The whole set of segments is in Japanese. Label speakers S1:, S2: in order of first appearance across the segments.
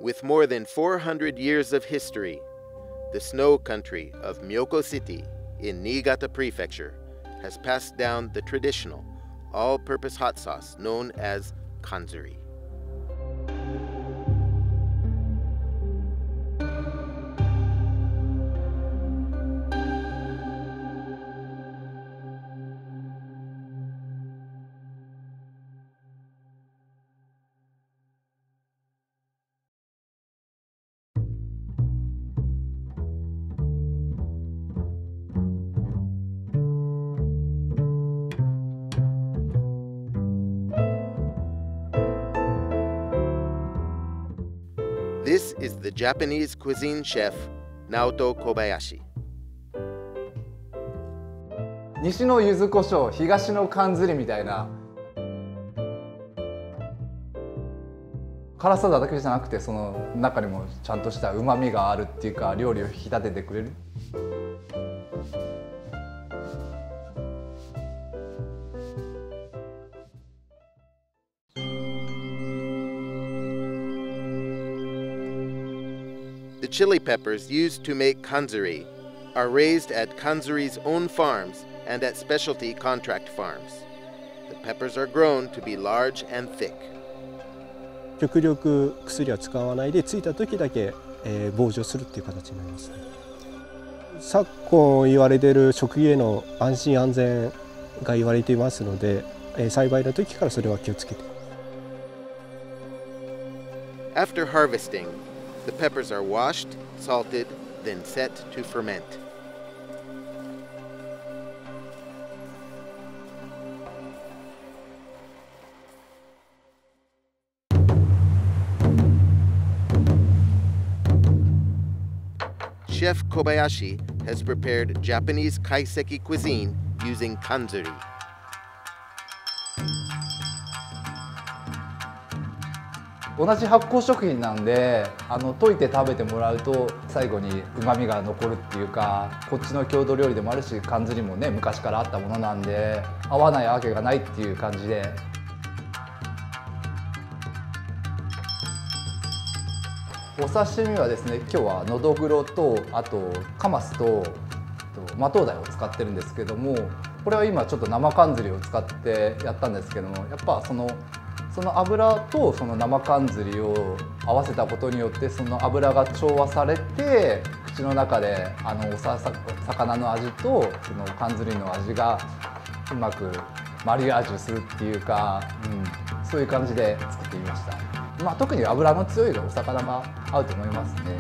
S1: With more than 400 years of history, the snow country of Myoko City in Niigata Prefecture has passed down the traditional all-purpose hot sauce known as kanzuri. This is the Japanese cuisine chef, Naoto Kobayashi.
S2: 西の柚子胡椒、東のかんずりみたいな。辛さだけじゃなくて、その中にもちゃんとした旨味があるっていうか、料理を引き立ててくれる。
S1: The chili peppers used to make kanzuri are raised at kanzuri's own farms and at specialty contract farms. The peppers are grown to be large and thick.
S3: 極力薬は使わないでついた時だけ、防除するっていう形になります。昨今言われている食への安心安全が言われていますので、栽培の時からそれは気をつけて。
S1: After harvesting, the peppers are washed, salted, then set to ferment. Chef Kobayashi has prepared Japanese kaiseki cuisine using kanzuri.
S2: 同じ発酵食品なんで、溶いて食べてもらうと最後に旨味が残るっていうか、こっちの郷土料理でもあるし、かんずりもね昔からあったものなんで、合わないわけがないっていう感じで。お刺身はですね、今日はのどぐろと、あとカマスとマトウダイを使ってるんですけども、これは今ちょっと生かんずりを使ってやったんですけども、やっぱその油とその生かんずりを合わせたことによって、その油が調和されて、口の中で魚の味とそのかんずりの味がうまくマリアージュするっていうか、そういう感じで作ってみました。特に油の強いお魚が合うと思いますね。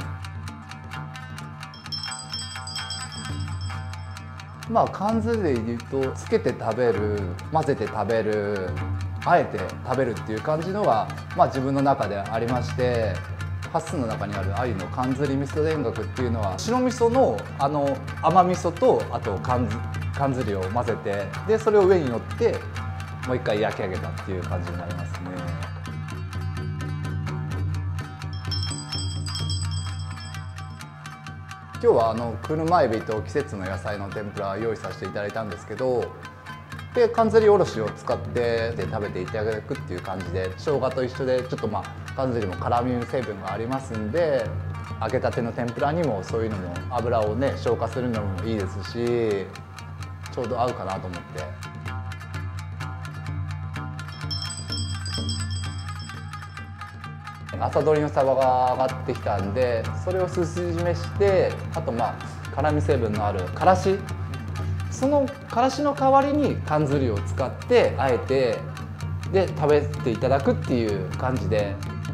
S2: かんずりでいうと、つけて食べる、混ぜて食べる、あえて食べるっていう感じのが、自分の中でありまして、8寸の中にある鮎のかんずり味噌田楽っていうのは、白味噌の甘味噌と、あとかんずりを混ぜて、でそれを上に乗ってもう一回焼き上げたっていう感じになりますね。今日は車エビと季節の野菜の天ぷらを用意させていただいたんですけど、でかんずりおろしを使って食べていただくっていう感じで、生姜と一緒でちょっとかんずりも辛み成分がありますんで、揚げたての天ぷらにもそういうのも油をね消化するのもいいですし、ちょうど合うかなと思って。朝どりのサバが上がってきたんで、それをすし締めして、あと辛み成分のあるからし、そのからしの代わりにかんずりを使ってあえてで食べていただくっていう感じで。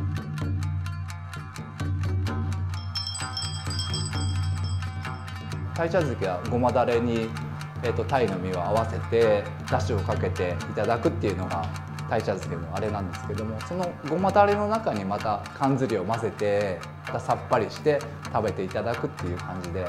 S2: 鯛茶漬けはごまだれに、鯛の身を合わせてだしをかけていただくっていうのが鯛茶漬けのあれなんですけども、そのごまだれの中にまたかんずりを混ぜて、またさっぱりして食べていただくっていう感じで。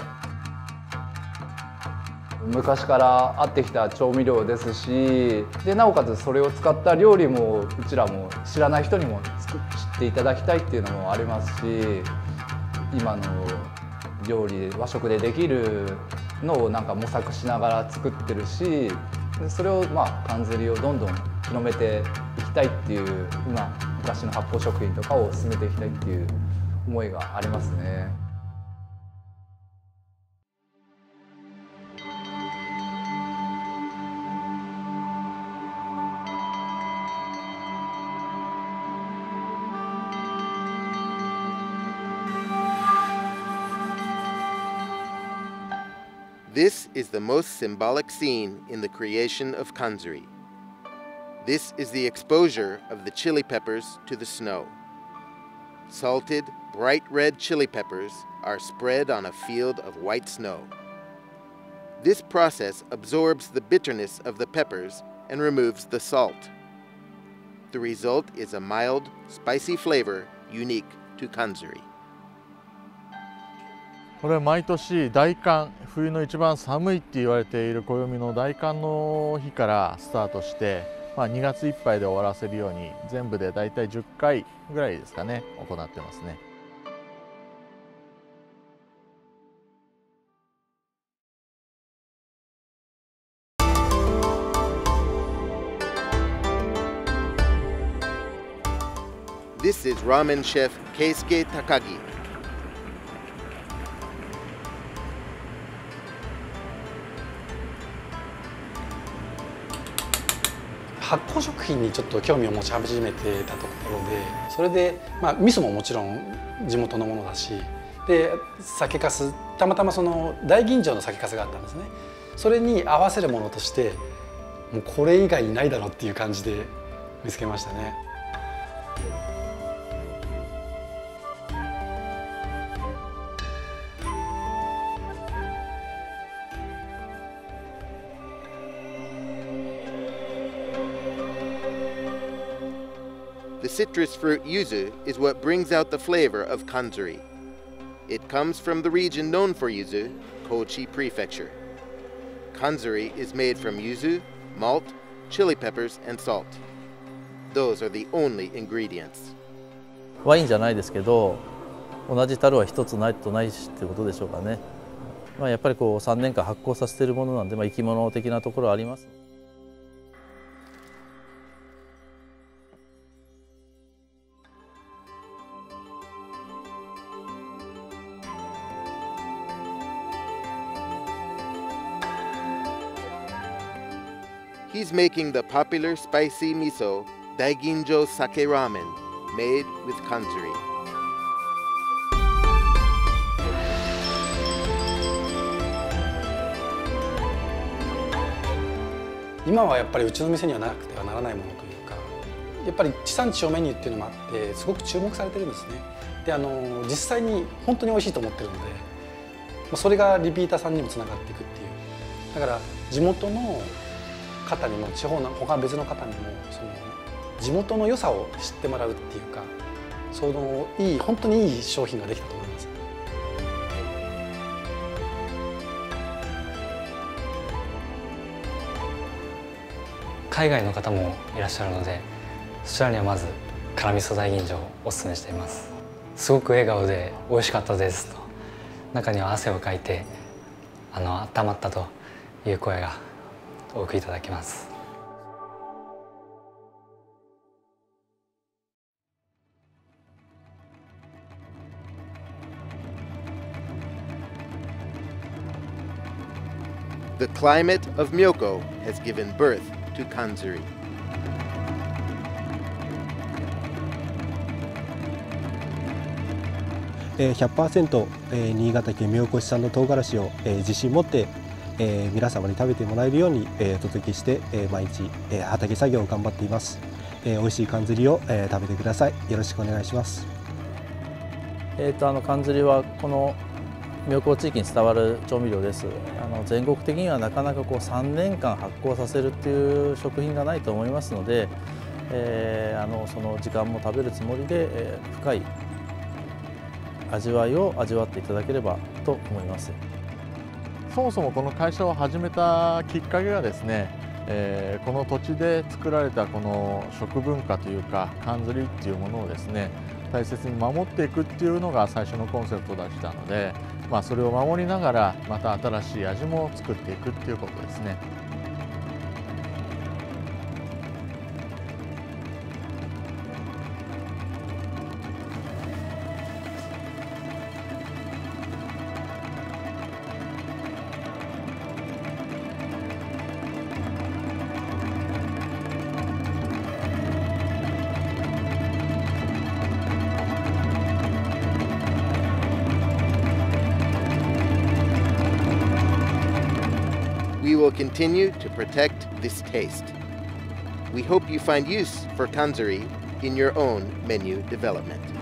S2: 昔からあってきた調味料ですし、でなおかつそれを使った料理もうちらも知らない人にも知っていただきたいっていうのもありますし、今の料理和食でできるのをなんか模索しながら作ってるし、それをかんずりをどんどん広めていきたいっていう、昔の発酵食品とかを進めていきたいっていう思いがありますね。
S1: This is the most symbolic scene in the creation of Kanzuri. This is the exposure of the chili peppers to the snow. Salted, bright red chili peppers are spread on a field of white snow. This process absorbs the bitterness of the peppers and removes the salt. The result is a mild, spicy flavor unique to Kanzuri.
S4: これは毎年大寒、冬の一番寒いって言われている暦の大寒の日からスタートして、2月いっぱいで終わらせるように全部でだいたい10回ぐらいですかね、行ってますね。
S1: This is ramen chef Keisuke Takagi.
S5: 発酵食品にちょっと興味を持ち始めてたところで、それで味噌ももちろん地元のものだし、で酒粕、たまたまその大吟醸の酒粕があったんですね。それに合わせるものとしてもうこれ以外にないだろうっていう感じで見つけましたね。
S1: The citrus fruit yuzu is what brings out the flavor of Kanzuri. It comes from the region known for yuzu, Kochi Prefecture. Kanzuri is made from yuzu, malt, chili peppers, and salt. Those are the only ingredients.
S6: ワインじゃないですけど、同じ樽は一つないとないしっていうことでしょうかね。やっぱりこう3年間発酵させているものなんで、生き物的なところはあります。
S1: He's making the popular spicy miso Daiginjo Sake Ramen made with Kanzuri.
S5: 今はやっぱりうちの店にはなくてはならないものというか、やっぱり地産地消メニューっていうのもあってすごく注目されてるんですね。で実際に本当に美味しいと思ってるので、それがリピーターさんにもつながっていくっていう。だから地元の方にも地方の他別の方にもその地元の良さを知ってもらうっていうか、その本当にいい商品ができたと思います。
S7: 海外の方もいらっしゃるので、そちらにはまず辛味噌大吟醸をおすすめしています。すごく笑顔で美味しかったですと、中には汗をかいて温まったという声が多くいただきます。
S1: The climate of Myoko has given birth to Kanzuri.
S3: 100% 新潟県妙高市産の唐辛子を自信持って皆様に食べてもらえるようにお届けして毎日畑作業を頑張っています。美味しいかんずりを食べてください。よろしくお願いします。
S6: かんずりはこの妙高地域に伝わる調味料です。全国的にはなかなかこう3年間発酵させるっていう食品がないと思いますので、その時間も食べるつもりで、深い味わいを味わっていただければと思います。
S4: そもそもこの会社を始めたきっかけがですね、この土地で作られたこの食文化というかかんずりっていうものをですね大切に守っていくっていうのが最初のコンセプトでしたので、それを守りながらまた新しい味も作っていくっていうことですね。
S1: will continue to protect this taste. We hope you find use for kanzuri in your own menu development.